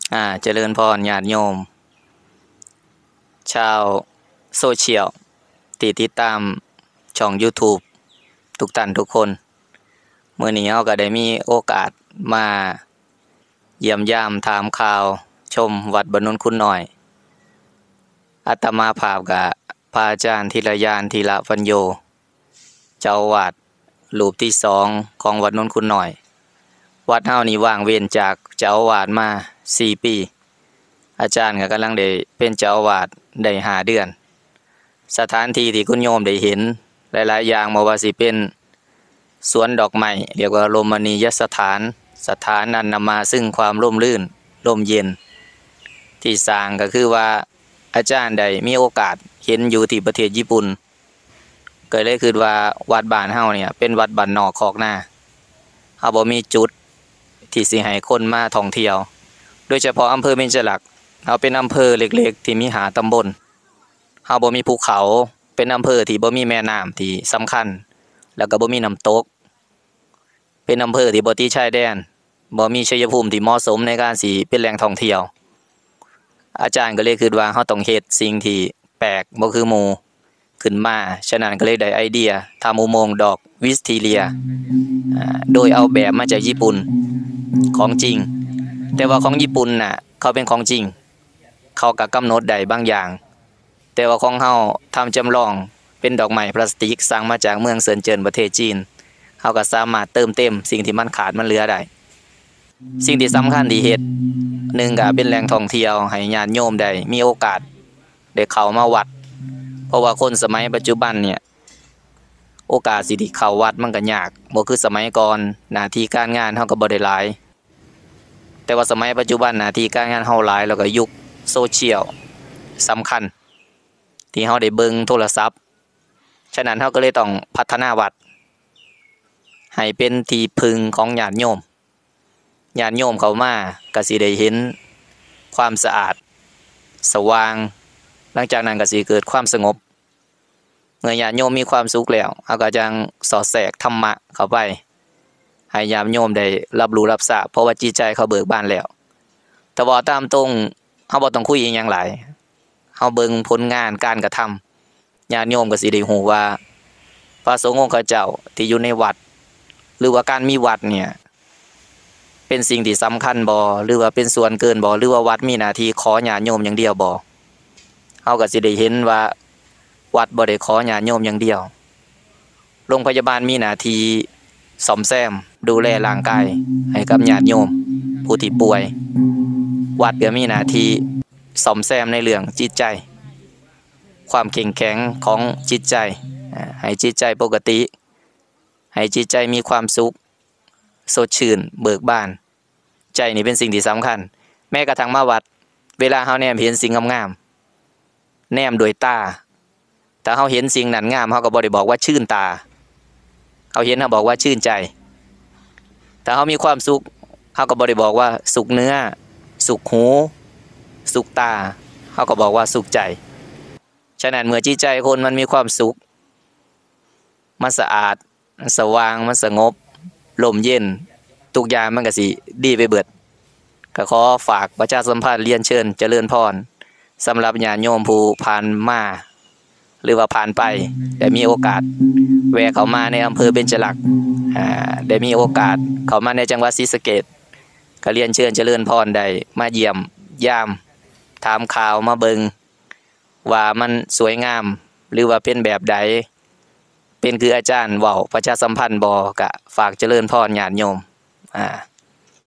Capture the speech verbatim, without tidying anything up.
อ่าเจริญพรญาติโยมชาวโซเชียลที่ติดตามช่อง YouTube ทุกท่านทุกคนเมื่อนี้เราก็ได้มีโอกาสมาเยี่ยมยามถามข่าวชมวัดบรรนนคุณหน่อยอาตมาภาพกับพระอาจารย์ธีรยานธีระปัญโยเจ้าอาวาสรูปที่สองของวัดนนคุณหน่อยวัดเฮานี่ว่างเว้นจากเจ้าอาวาสมาสี่ปีอาจารย์ก็กำลังได้เป็นเจ้าอาวาสได้ห้าเดือนสถานที่ที่คุณโยมได้เห็นหลายๆอย่างบ่ว่าสิเป็นสวนดอกไม้เรียกว่าโรมณียสถานสถานนั้นนำมาซึ่งความร่มรื่นร่มเย็นที่สร้างก็คือว่าอาจารย์ได้มีโอกาสเห็นอยู่ที่ประเทศญี่ปุ่นก็เลยคิดว่าวัดบ้านเฮาเนี่ยเป็นวัดบ้านนอกคอกนาเฮาบ่มีจุดที่สิให้คนมาท่องเที่ยวโดยเฉพาะอำเภอเบญจลักษณ์เฮาเป็นอำเภอเล็กๆที่มีห้าตำบลเฮาบ่มีภูเขาเป็นอำเภอที่บ่มีแม่น้ำที่สำคัญแล้วก็บ่มีน้ำตกเป็นอำเภอที่บ่ติดชายแดนบ่มีชัยภูมิที่เหมาะสมในการสิเป็นแหล่งท่องเที่ยวอาจารย์ก็เลยคิดว่าเฮาต้องเฮ็ดสิ่งที่แปลกบ่คือหมู่ขึ้นมาฉะนั้นก็เลยได้ไอเดียทำอุโมงค์ดอกวิสทีเลียโดยเอาแบบมาจากญี่ปุ่นของจริงแต่ว่าของญี่ปุ่นน่ะเขาเป็นของจริงเขาก็กำหนดได้บางอย่างแต่ว่าของเฮาทำจำลองเป็นดอกไม้พลาสติกสั่งมาจากเมืองเซินเจิ้นประเทศจีนเฮาก็สามารถเติมเต็มสิ่งที่มันขาดมันเหลือได้สิ่งที่สำคัญที่เฮ็ดหนึ่งก็เป็นแหล่งท่องเที่ยวให้ญาติโยมได้มีโอกาสได้เข้ามาวัดเพราะว่าคนสมัยปัจจุบันเนี่ยโอกาสสิที่เข้าวัดมันก็ยากบ่คือสมัยก่อนหน้าที่การงานเฮาก็บ่ได้หลายแต่ว่าสมัยปัจจุบันหน้าที่การงานเฮาหลายแล้วก็ยุคโซเชียลสำคัญที่เฮาได้เบิ่งโทรศัพท์ฉะนั้นเฮาก็เลยต้องพัฒนาวัดให้เป็นที่พึ่งของญาติโยมญาติโยมเข้ามาก็สิได้เห็นความสะอาดสว่างหลังจากนั้นก็สิเกิดความสงบเมื่อญาติโยมมีความสุขแล้วเฮาก็จังสอดแทรกธรรมะเข้าไปให้ญาติโยมได้รับรู้รับทราบเพราะว่าจิตใจเขาเบิกบานแล้วแต่ว่าตามตรงเฮาบ่ต้องคุยอีหยังหลายเฮาเบิ่งผลงานการกระทำญาติโยมก็สิได้ฮู้ว่าพระสงฆ์ของเขาเจ้าที่อยู่ในวัดหรือว่าการมีวัดเนี่ยเป็นสิ่งที่สำคัญบ่หรือว่าเป็นส่วนเกินบ่หรือว่าวัดมีหน้าที่ขอญาติโยมอย่างเดียวบ่เฮาก็สิได้เห็นว่าวัดบ่ได้ขอญาติโยมอย่างเดียวโรงพยาบาลมีหน้าที่ซ่อมแซมดูแลร่างกายให้กับญาติโยมผู้ที่ป่วยวัดก็มีหน้าที่ซ่อมแซมในเรื่องจิตใจความเข้มแข็งของจิตใจให้จิตใจปกติให้จิตใจมีความสุขสดชื่นเบิกบานใจนี่เป็นสิ่งที่สำคัญแม้กระทั่งมาวัดเวลาเฮาแนมเห็นสิ่งงามๆแนมโดยตาถ้าเฮาเห็นสิ่งนั้นงามเฮาก็บ่ได้บอกว่าชื่นตาเฮาเห็นเฮาบอกว่าชื่นใจถ้าเฮามีความสุขเฮาก็บ่ได้บอกว่าสุขเนื้อสุขหูสุขตาเฮาก็บอกว่าสุขใจฉะนั้นเมื่อจิตใจคนมันมีความสุขมันสะอาดมันสว่างมันสงบลมเย็นทุกอย่างมันก็สิดีไปเบิดก็ขอฝากประชาสัมพันธ์เรียนเชิญเจริญพรสำหรับญาติโยมผู้ผ่านมาหรือว่าผ่านไปได้มีโอกาสแวะเข้ามาในอำเภอเบญจลักษณ์อ่าได้มีโอกาสเข้ามาในจังหวัดศรีสะเกษก็เรียนเชิญเจริญพรได้มาเยี่ยมยามถามข่าวมาเบิงว่ามันสวยงามหรือว่าเป็นแบบใดเป็นคืออาจารย์เว้าประชาสัมพันธ์บ่ก็ฝากเจริญพรญาติโยมอ่า